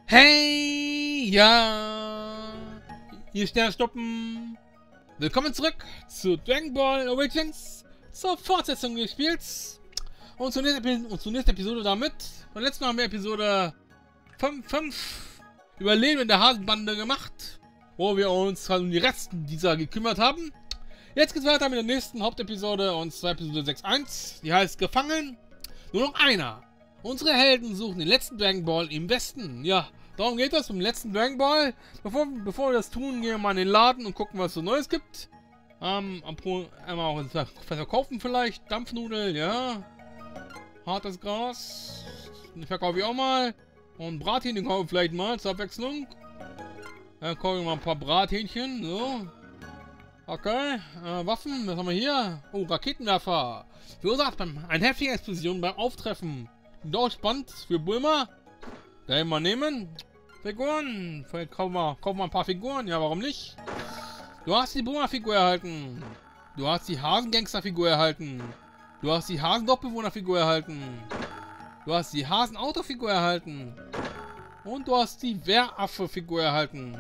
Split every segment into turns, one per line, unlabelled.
Hey, ja, hier Sternschnuppen. Willkommen zurück zu Dragon Ball Origins, zur Fortsetzung des Spiels. Und zur nächsten Episode damit. Und letztes Mal haben wir Episode 5 Überleben in der Hasenbande gemacht, wo wir uns um die Resten dieser gekümmert haben. Jetzt geht's weiter mit der nächsten Hauptepisode, und zwar Episode 6.1. Die heißt Gefangen. Nur noch einer. Unsere Helden suchen den letzten Dragon Ball im Westen. Ja, darum geht es, um den letzten Dragon Ball. Bevor wir das tun, gehen wir mal in den Laden und gucken, was es so Neues gibt. Einmal auch verkaufen vielleicht. Dampfnudeln, ja. Hartes Gras. Den verkaufe ich auch mal. Und Brathähnchen kaufe ich vielleicht mal zur Abwechslung. Dann kaufe ich mal ein paar Brathähnchen. So. Okay. Waffen, was haben wir hier? Oh, Raketenwerfer. Verursacht eine heftige Explosion beim Auftreffen. Doch spannend für Bulma. Da mal nehmen. Figuren. Vielleicht kaufen wir ein paar Figuren. Ja, warum nicht? Du hast die Bulma-Figur erhalten. Du hast die Hasengangster-Figur erhalten. Du hast die Hasendorfbewohner-Figur erhalten. Du hast die Hasenauto-Figur erhalten. Und du hast die Wehraffe-Figur erhalten.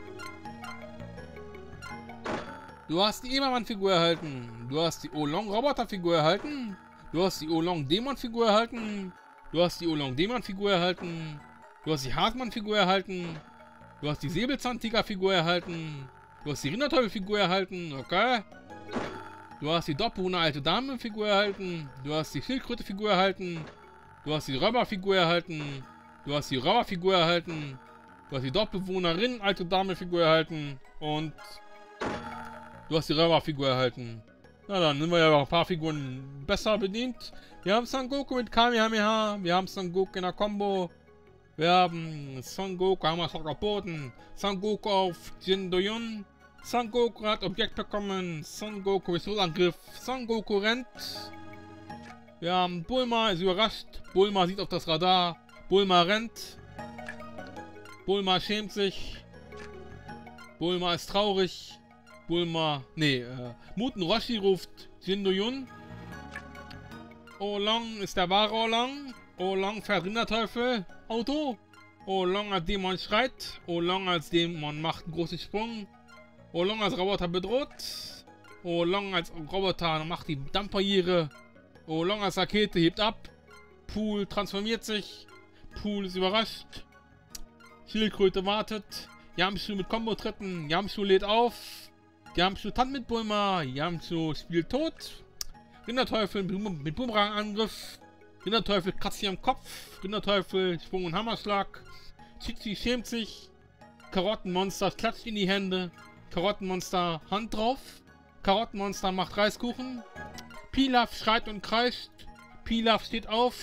Du hast die Ebermann-Figur erhalten. Du hast die Oolong-Roboter-Figur erhalten. Du hast die Oolong-Dämon-Figur erhalten. Du hast die Oolong-Dämon-Figur erhalten. Du hast die Hasenmann-Figur erhalten. Du hast die Säbelzahntiger-Figur erhalten. Du hast die Rinderteufel-Figur erhalten. Okay. Du hast die Dorfbewohner alte Dame-Figur erhalten. Du hast die Schildkröte-Figur erhalten. Du hast die Räuber-Figur erhalten. Du hast die Räuber-Figur erhalten. Du hast die Dorfbewohnerin alte Dame-Figur erhalten. Und du hast die Räuber-Figur erhalten. Na dann, sind wir ja noch ein paar Figuren besser bedient. Wir haben Son Goku mit Kamehameha. Wir haben Son Goku in der Combo. Wir haben Son Goku, haben wir schon geboten. Son Goku auf Jindoyun. Son Goku hat Objekt bekommen. Son Goku ist Angriff. Son Goku rennt. Wir haben Bulma, ist überrascht. Bulma sieht auf das Radar. Bulma rennt. Bulma schämt sich. Bulma ist traurig. Muten Roshi ruft Jindoyun. Oolong ist der wahre Oolong. Oolong fährt Rinderteufel Auto. Oolong als Dämon schreit. Oolong als Dämon macht einen großen Sprung. Oolong als Roboter bedroht. Oolong als Roboter macht die Dampfbarriere. Oolong als Rakete hebt ab. Pool transformiert sich. Pool ist überrascht. Schildkröte wartet. Yamchu mit Kombo-Tritten. Yamchu lädt auf. Yamchu tanzt mit Bulma. Yamchu spielt tot. Rinderteufel mit Boomerang-Angriff. Rinderteufel kratzt sich am Kopf. Rinderteufel Sprung und Hammerschlag. Chichi schämt sich. Karottenmonster klatscht in die Hände. Karottenmonster Hand drauf. Karottenmonster macht Reiskuchen. Pilaf schreit und kreischt. Pilaf steht auf.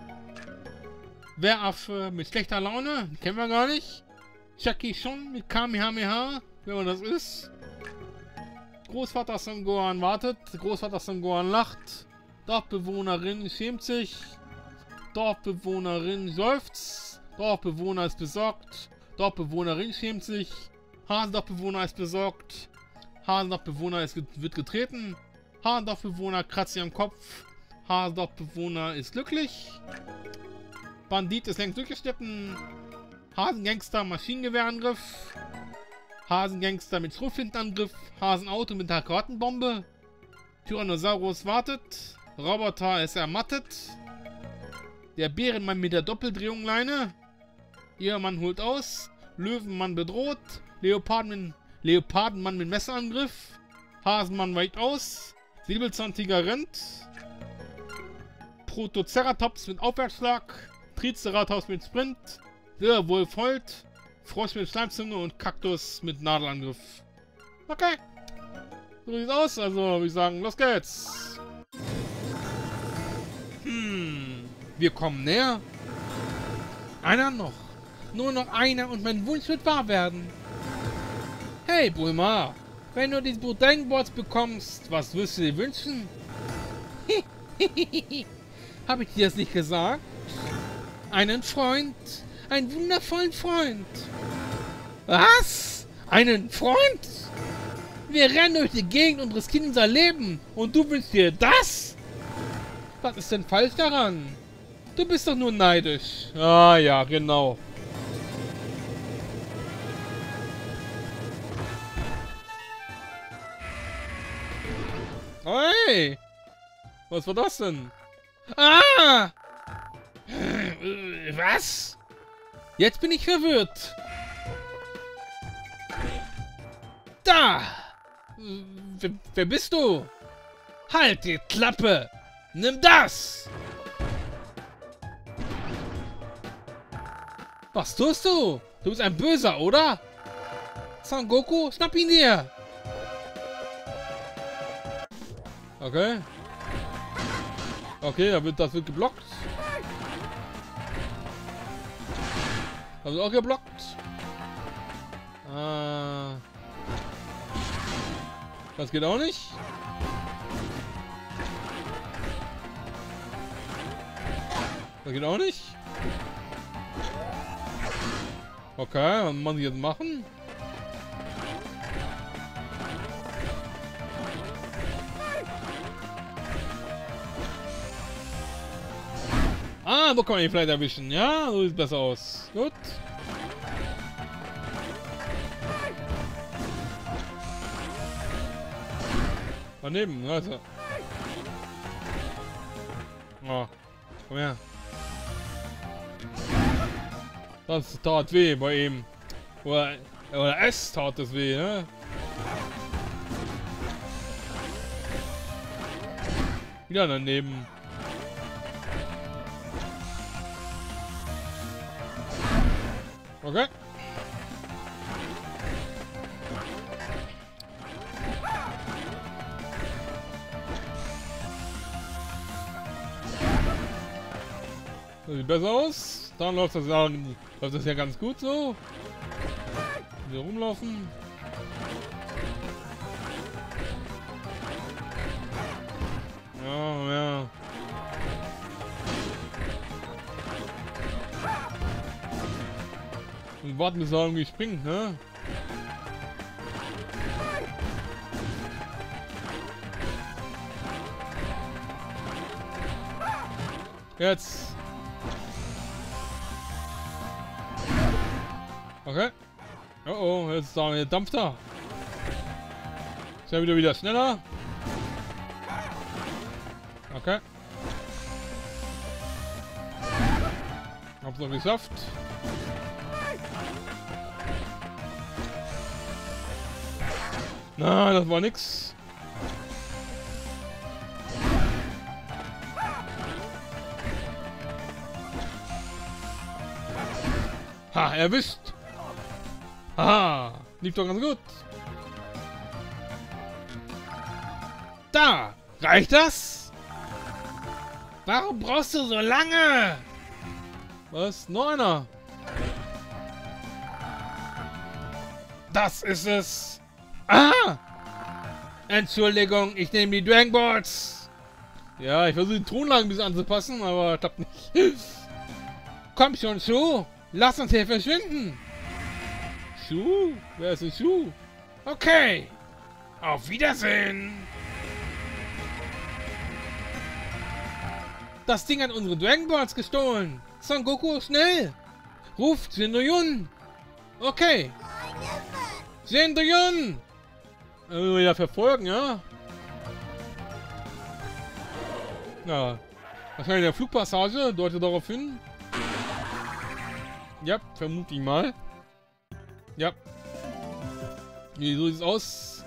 Wehraffe mit schlechter Laune. Kennen wir gar nicht. Jackie schon mit Kamehameha. Wer man das ist. Großvater Son Gohan wartet. Großvater Son Gohan lacht. Dorfbewohnerin schämt sich. Dorfbewohnerin seufzt. Dorfbewohner ist besorgt. Dorfbewohnerin schämt sich. Hasendorfbewohner ist besorgt. Hasendorfbewohner wird getreten. Hasendorfbewohner kratzt sich am Kopf. Hasendorfbewohner ist glücklich. Bandit ist längst durchgeschnitten. Hasengangster Maschinengewehrangriff. Hasengangster mit Schrotflintenangriff. Hasenauto mit der Karottenbombe. Tyrannosaurus wartet. Roboter ist ermattet. Der Bärenmann mit der Doppeldrehungleine. Ehemann holt aus. Löwenmann bedroht. Leopardenmann mit Messerangriff. Hasenmann weicht aus. Säbelzahntiger rennt. Protoceratops mit Aufwärtsschlag. Triceratops mit Sprint. Wolf heult. Frosch mit Schleimzunge und Kaktus mit Nadelangriff. Okay. So sieht's aus. Also, würde ich sagen, los geht's. Wir kommen näher. Einer noch. Nur noch einer und mein Wunsch wird wahr werden. Hey, Bulma. Wenn du diese Dragon Balls bekommst, was wirst du dir wünschen? Habe ich dir das nicht gesagt? Einen Freund. Einen wundervollen Freund. Was? Einen Freund? Wir rennen durch die Gegend und riskieren unser Leben. Und du wünschst dir das? Was ist denn falsch daran? Du bist doch nur neidisch. Ah ja, genau. Hey! Was war das denn? Ah! Was? Jetzt bin ich verwirrt. Da! Wer bist du? Halt die Klappe! Nimm das! Was tust du? Du bist ein Böser, oder? Son Goku, schnapp ihn dir! Okay. Okay, das wird geblockt. Das wird auch geblockt. Das geht auch nicht. Das geht auch nicht. Okay, was muss ich jetzt machen? Ah, wo kann man ihn vielleicht erwischen? Ja, so sieht besser aus. Gut. Daneben, also. Oh, komm her. Das tat weh bei ihm. Oder es tat es weh, ne? Wieder daneben. Okay. Das sieht besser aus. Dann läuft das ja ganz gut so. Hier rumlaufen. Ja. Und warten, bis er irgendwie springt, ne? Jetzt. Okay. Oh, jetzt ist da der Dampfer. Ist ja wieder schneller. Okay. Hab's noch geschafft. Na, das war nix. Ha, erwischt. Haha, lief doch ganz gut. Da, reicht das? Warum brauchst du so lange? Was? Noch einer? Das ist es. Ah! Entschuldigung, ich nehme die Dragon Balls. Ja, ich versuche die Tonlage ein bisschen anzupassen, aber klappt nicht. Komm schon, Shu. Lass uns hier verschwinden. Shu? Wer ist denn Shu? Okay. Auf Wiedersehen. Das Ding hat unsere Dragon Balls gestohlen. Son Goku, schnell. Ruft Jindoyun. Okay. Jindoyun. Wieder verfolgen, ja? Ja. Wahrscheinlich der Flugpassage deutet darauf hin. Ja, vermute ich mal. Ja. Nee, so sieht es aus.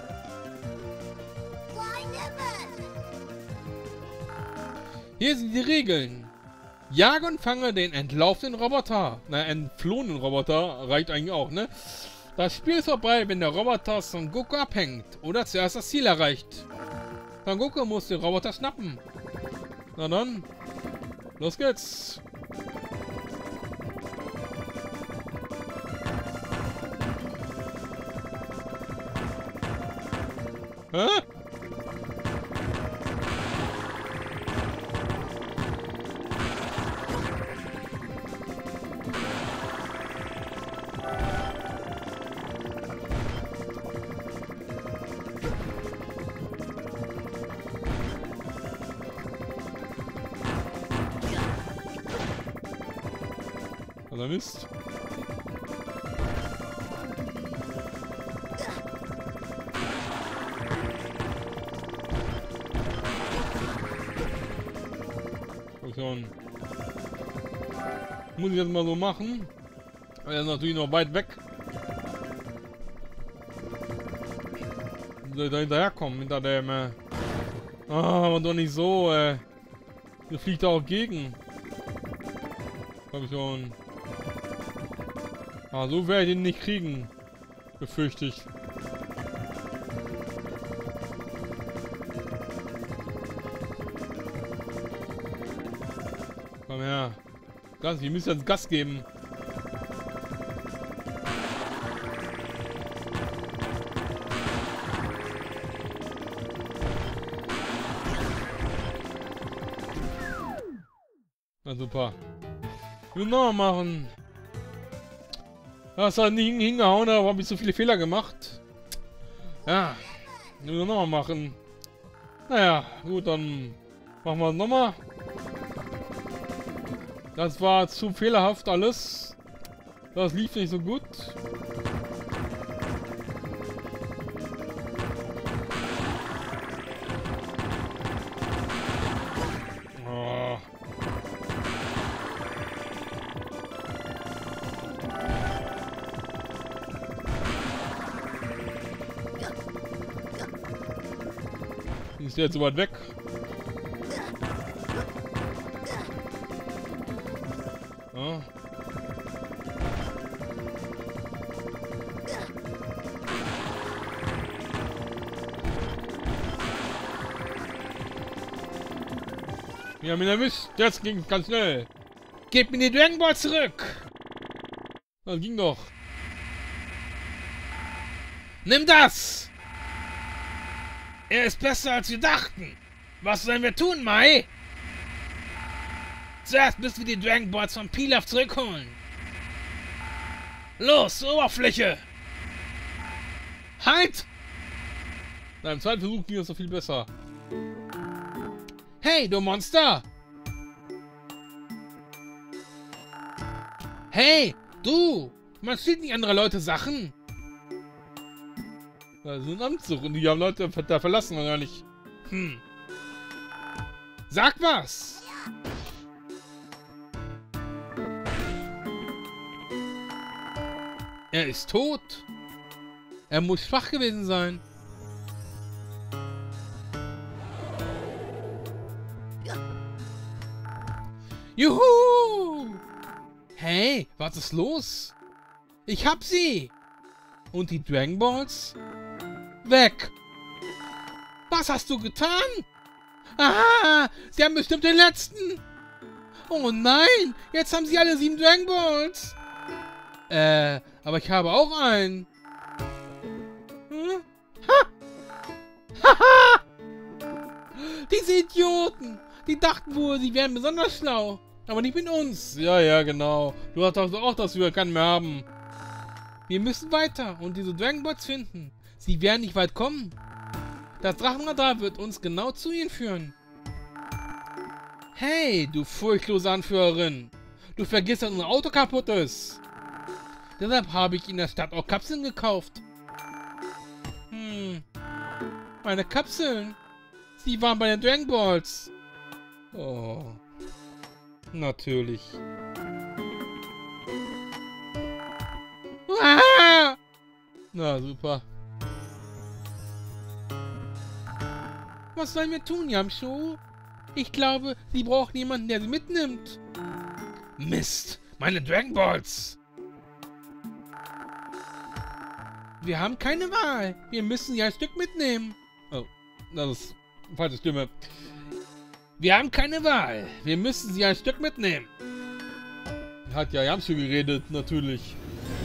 Hier sind die Regeln. Jage und fange den entlaufenen Roboter. Na, entflohenen Roboter reicht eigentlich auch, ne? Das Spiel ist vorbei, wenn der Roboter Son Goku abhängt oder zuerst das Ziel erreicht. Son Goku muss den Roboter schnappen. Na dann, los geht's. Hä? Oder Mist? Komm schon. Muss ich jetzt mal so machen. Er ist natürlich noch weit weg. Soll da hinterherkommen, hinter dem, Ah, aber doch nicht so, Der fliegt da auch gegen. Komm schon. Ah, so werde ich ihn nicht kriegen. Befürchte ich. Komm her. Gas, wir müssen jetzt Gas geben. Na super. Ich will noch machen. Das hat nicht hingehauen, aber habe ich so viele Fehler gemacht. Ja. Ich will noch mal machen. Naja, gut, dann machen wir es nochmal. Das war zu fehlerhaft alles. Das lief nicht so gut. Oh. Ist der jetzt so weit weg? Ja. Wir haben ihn erwischt. Jetzt ging es ganz schnell. Gebt mir die Dragon Ball zurück. Das ging doch. Nimm das! Er ist besser als wir dachten. Was sollen wir tun, Mai? Zuerst müssen wir die Dragon Balls von Pilaf zurückholen. Los, zur Oberfläche! Halt! Beim zweiten Versuch ging es noch viel besser. Hey, du Monster! Hey, du! Man steht nicht andere Leute Sachen. Das ist ein Anzug und die haben Leute da verlassen, oder nicht? Hm. Sag was! Er ist tot. Er muss schwach gewesen sein. Juhu! Hey, was ist los? Ich hab sie! Und die Dragon Balls? Weg! Was hast du getan? Aha! Sie haben bestimmt den letzten! Oh nein! Jetzt haben sie alle 7 Dragon Balls! Aber ich habe auch einen. Hm? Ha! Haha! Diese Idioten! Die dachten wohl, sie wären besonders schlau. Aber nicht mit uns. Ja, ja, genau. Du hast doch auch, dass wir keinen mehr haben. Wir müssen weiter und diese Dragon Balls finden. Sie werden nicht weit kommen. Das Drachenradar wird uns genau zu ihnen führen. Hey, du furchtlose Anführerin. Du vergisst, dass unser Auto kaputt ist. Deshalb habe ich in der Stadt auch Kapseln gekauft. Meine Kapseln. Sie waren bei den Dragon Balls. Oh. Natürlich. Ah! Na, super. Was sollen wir tun, Yamchu? Ich glaube, sie brauchen jemanden, der sie mitnimmt. Mist, meine Dragon Balls. Wir haben keine Wahl. Wir müssen sie ein Stück mitnehmen. Oh, das ist eine falsche Stimme. Wir haben keine Wahl. Wir müssen sie ein Stück mitnehmen. Hat ja Yamchu geredet, natürlich.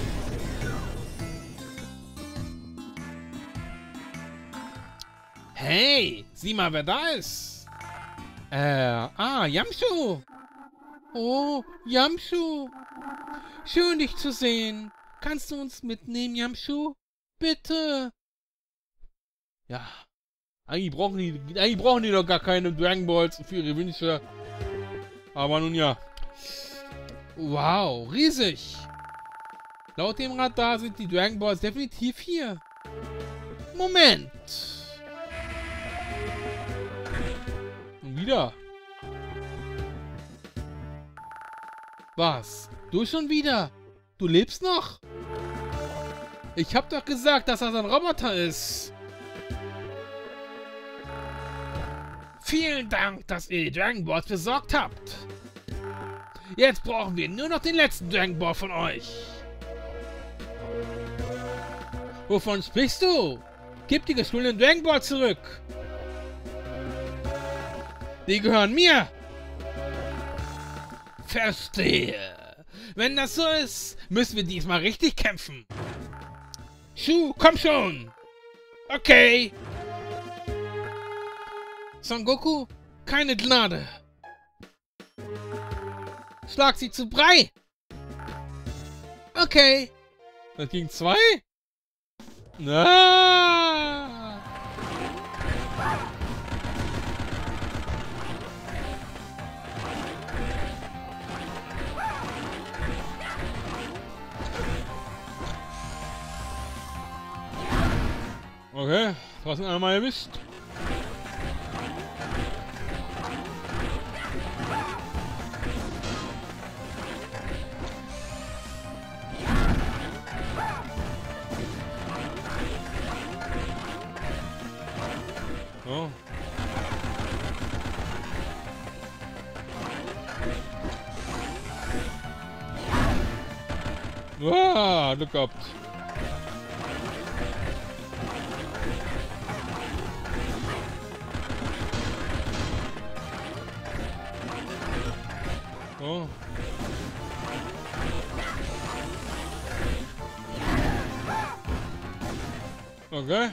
Hey, sieh mal, wer da ist. Yamchu. Oh, Yamchu. Schön, dich zu sehen. Kannst du uns mitnehmen, Yamchu? Bitte. Ja. Eigentlich brauchen die doch gar keine Dragon Balls für ihre Wünsche. Aber nun ja. Wow, riesig. Laut dem Radar sind die Dragon Balls definitiv hier. Moment. Und wieder. Was? Du schon wieder? Du lebst noch? Ich hab doch gesagt, dass das ein Roboter ist. Vielen Dank, dass ihr die Dragon Balls besorgt habt. Jetzt brauchen wir nur noch den letzten Dragon Ball von euch. Wovon sprichst du? Gib die gestohlenen Dragon Balls zurück. Die gehören mir. Verstehe. Wenn das so ist, müssen wir diesmal richtig kämpfen. Shu, komm schon. Okay. Son Goku, keine Gnade. Schlag sie zu Brei. Okay. Das ging 2? Na. Okay, draußen einmal erwischt. Oh. Ah, Glück gehabt. Oh. Okay.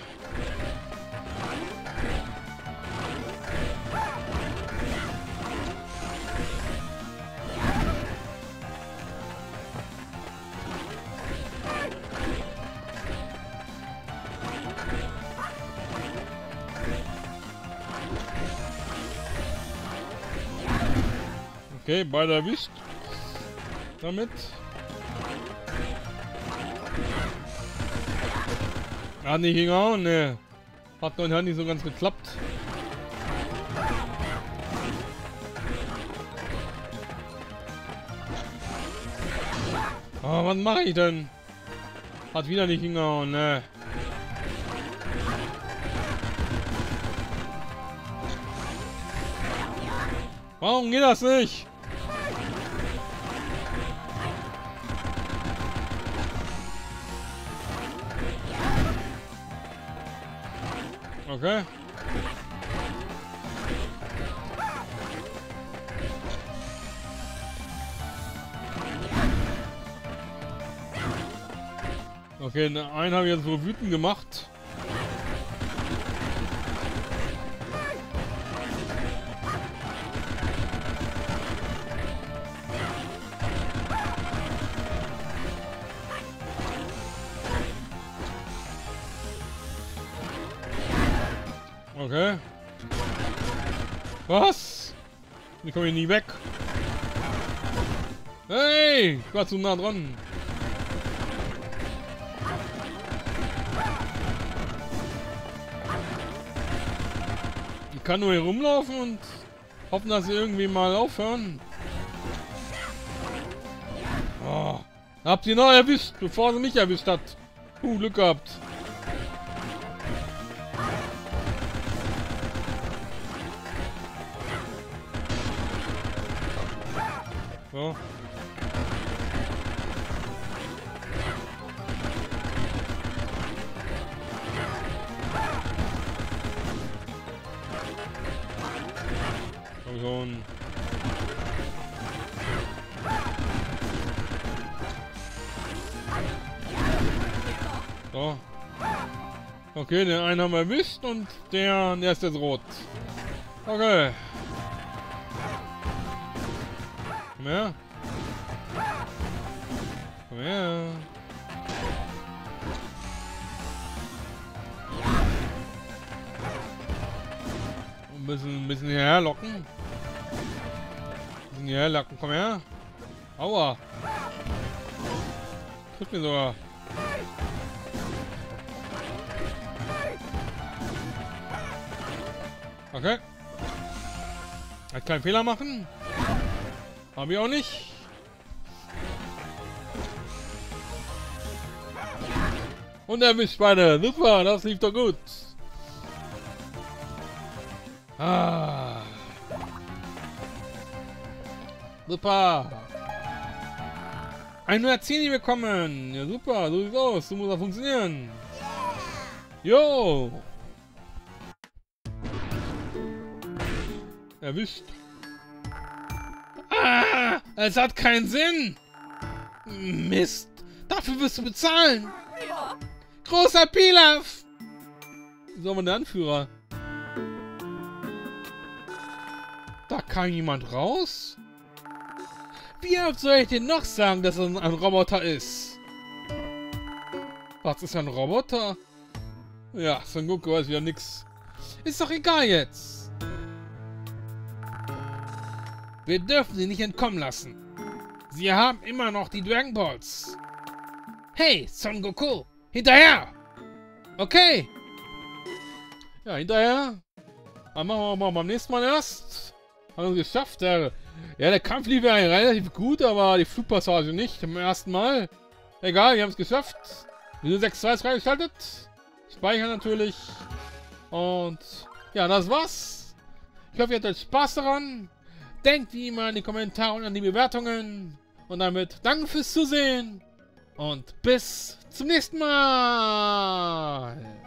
Okay, beide erwischt. Damit. Hat nicht hingehauen, ne. Hat noch nicht so ganz geklappt. Oh, was mache ich denn? Hat wieder nicht hingehauen, ne. Warum geht das nicht? Okay. Okay, den einen habe ich jetzt so wütend gemacht. Okay. Was? Ich komme hier nie weg. Hey, ich war zu nah dran. Ich kann nur hier rumlaufen und hoffen, dass sie irgendwie mal aufhören. Oh. Habt ihr noch erwischt, bevor sie mich erwischt hat. Glück gehabt. So. Komm schon. So. Okay, den einen haben wir erwischt und der ist jetzt rot. Okay. Komm her. Komm her. Ein bisschen hierher locken. Ein bisschen hierher locken, komm her. Aua. Tut mir sogar. Okay. Hat keinen Fehler machen. Hab ich auch nicht. Und erwischt beide. Super, das lief doch gut. Ah. Super. 110 bekommen. Ja, super. So sieht's aus. So muss das funktionieren. Jo. Erwischt. Ah, es hat keinen Sinn. Mist. Dafür wirst du bezahlen. Großer Pilaf. So, der Anführer. Da kam jemand raus? Wie oft soll ich dir noch sagen, dass er ein Roboter ist? Was ist ein Roboter? Ja, Son Goku weiß wieder nix. Ist doch egal jetzt. Wir dürfen sie nicht entkommen lassen. Sie haben immer noch die Dragon Balls. Hey, Son Goku, hinterher! Okay. Ja, hinterher. Dann machen wir mal beim nächsten Mal erst. Haben wir es geschafft. Der Kampf lief ja relativ gut, aber die Flugpassage nicht. Im ersten Mal. Egal, wir haben es geschafft. Video 6.2 ist freigeschaltet. Speichern natürlich. Und ja, das war's. Ich hoffe, ihr hattet Spaß daran. Denkt wie immer an die Kommentare und an die Bewertungen. Und damit danke fürs Zusehen. Und bis zum nächsten Mal.